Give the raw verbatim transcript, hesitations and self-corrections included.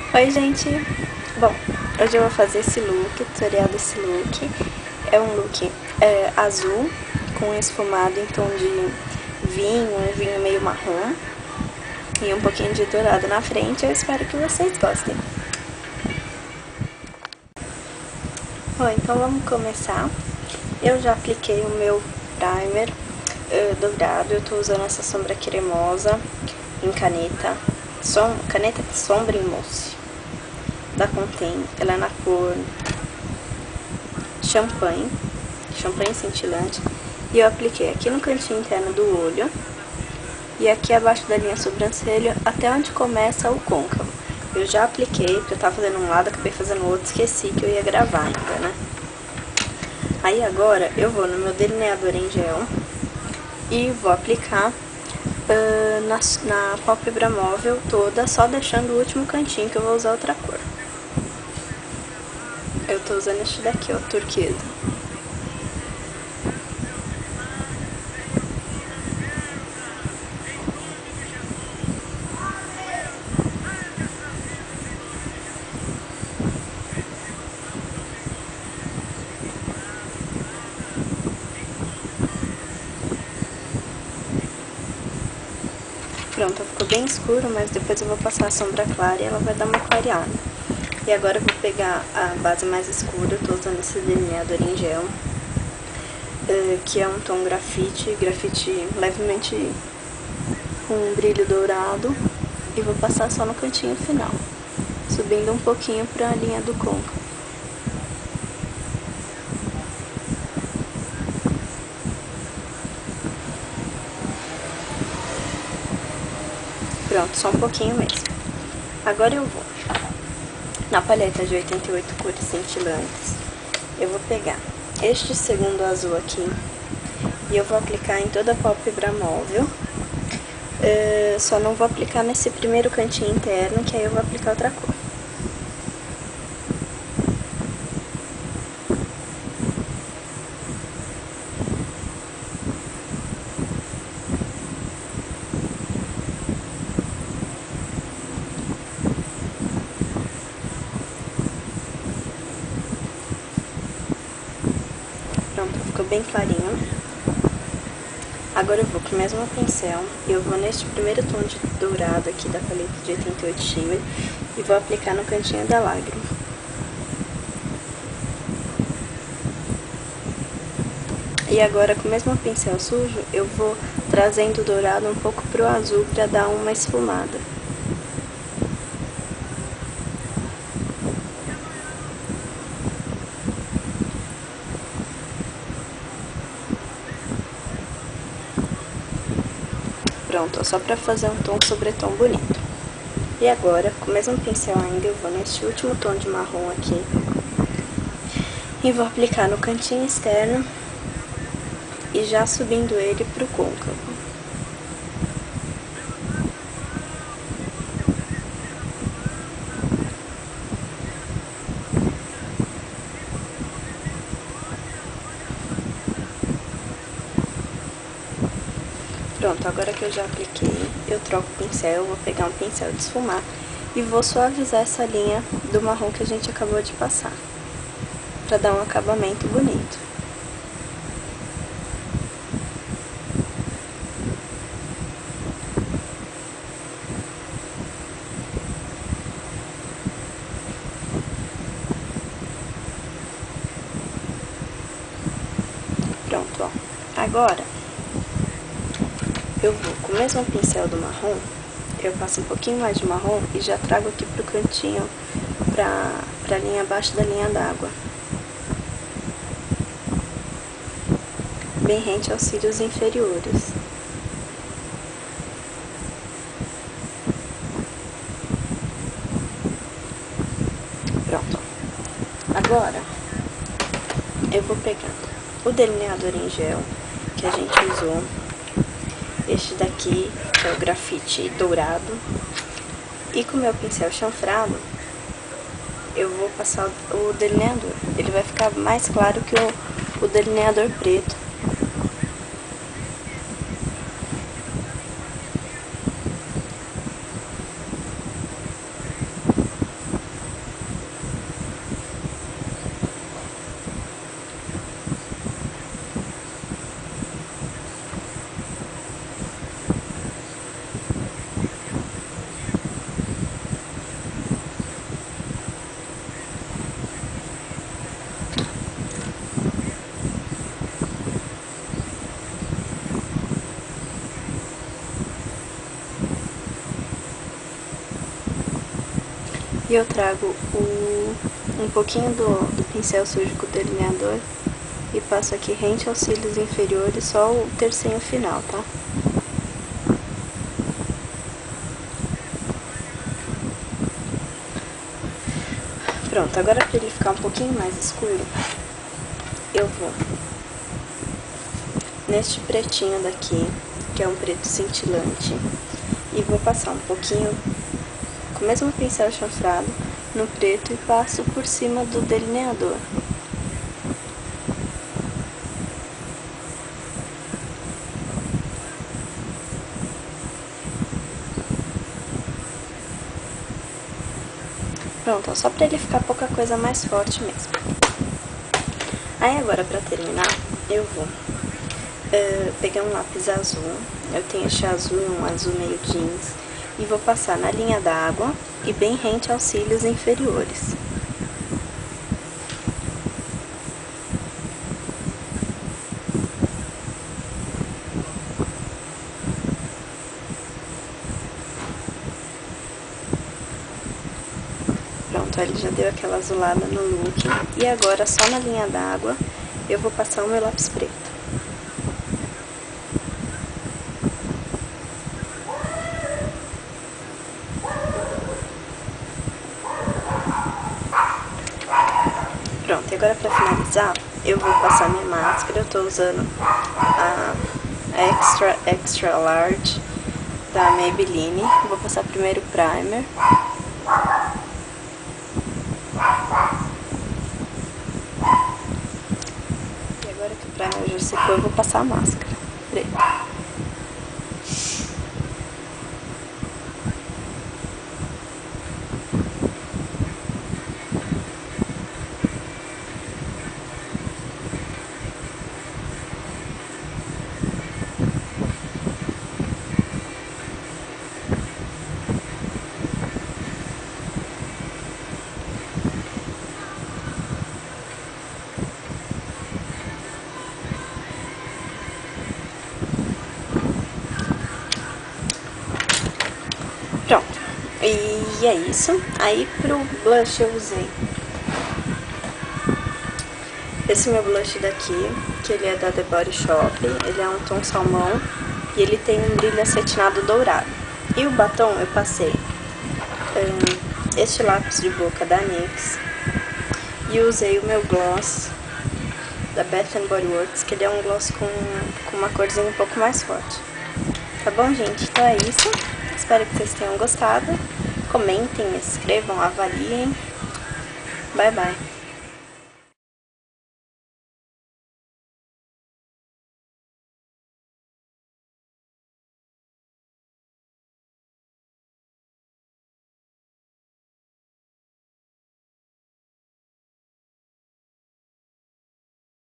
Oi gente, bom, hoje eu vou fazer esse look, tutorial desse look. É um look é, azul com esfumado em tom de vinho, um vinho meio marrom e um pouquinho de dourado na frente. Eu espero que vocês gostem. Bom, então vamos começar. Eu já apliquei o meu primer uh, dourado. Eu tô usando essa sombra cremosa em caneta, som, caneta de sombra em mousse da Contém. Ela é na cor champanhe, champanhe cintilante, e eu apliquei aqui no cantinho interno do olho e aqui abaixo da linha sobrancelha até onde começa o côncavo. Eu já apliquei, porque eu tava fazendo um lado, acabei fazendo o outro, esqueci que eu ia gravar ainda, né? Aí agora eu vou no meu delineador em gel e vou aplicar uh, na, na pálpebra móvel toda, só deixando o último cantinho que eu vou usar outra cor. Eu tô usando este daqui, ó, turquesa. Pronto, ficou bem escuro, mas depois eu vou passar a sombra clara e ela vai dar uma clareada. E agora eu vou pegar a base mais escura, eu tô usando esse delineador em gel, que é um tom grafite, grafite levemente com um brilho dourado, e vou passar só no cantinho final, subindo um pouquinho pra linha do côncavo. Pronto, só um pouquinho mesmo. Agora eu vou na paleta de oitenta e oito cores cintilantes, eu vou pegar este segundo azul aqui e eu vou aplicar em toda a pálpebra móvel. Uh, só não vou aplicar nesse primeiro cantinho interno, que aí eu vou aplicar outra cor. Pronto, ficou bem clarinho. Agora eu vou com o mesmo pincel, eu vou neste primeiro tom de dourado aqui da paleta de oitenta e oito Shimmer e vou aplicar no cantinho da lágrima. E agora com o mesmo pincel sujo, eu vou trazendo o dourado um pouco pro azul para dar uma esfumada. Pronto, só pra fazer um tom sobretom bonito. E agora, com o mesmo pincel ainda, eu vou neste último tom de marrom aqui e vou aplicar no cantinho externo e já subindo ele pro côncavo. Pronto, agora que eu já apliquei, eu troco o pincel, vou pegar um pincel de esfumar e vou suavizar essa linha do marrom que a gente acabou de passar, pra dar um acabamento bonito. Pronto, ó. Agora, eu vou com o mesmo pincel do marrom, eu passo um pouquinho mais de marrom e já trago aqui pro cantinho, pra, pra linha abaixo da linha d'água, bem rente aos cílios inferiores. Pronto. Agora, eu vou pegar o delineador em gel que a gente usou, este daqui, que é o grafite dourado, e com o meu pincel chanfrado, eu vou passar o delineador. Ele vai ficar mais claro que o, o delineador preto. E eu trago o, um pouquinho do, do pincel sujo com o delineador e passo aqui rente aos cílios inferiores, só o tercinho final, tá? Pronto, agora para ele ficar um pouquinho mais escuro, eu vou neste pretinho daqui, que é um preto cintilante, e vou passar um pouquinho com o mesmo pincel chanfrado no preto e passo por cima do delineador. Pronto, só pra ele ficar pouca coisa mais forte mesmo. Aí agora, pra terminar, eu vou uh, pegar um lápis azul. Eu tenho este azul, um azul meio jeans. E vou passar na linha d'água e bem rente aos cílios inferiores. Pronto, ele já deu aquela azulada no look. E agora, só na linha d'água, eu vou passar o meu lápis preto. Pronto, e agora pra finalizar, eu vou passar minha máscara. Eu tô usando a Extra Extra Large da Maybelline. Eu vou passar primeiro o primer. E agora que o primer já secou, eu vou passar a máscara preta. Pronto, e é isso. Aí pro blush eu usei esse meu blush daqui, que ele é da The Body Shop. Ele é um tom salmão e ele tem um brilho acetinado dourado. E o batom eu passei um, este lápis de boca da NYX e usei o meu gloss da Bath and Body Works, que ele é um gloss com, com uma corzinha um pouco mais forte. Tá bom, gente? Então é isso. Espero que vocês tenham gostado. Comentem, escrevam, avaliem. Bye, bye.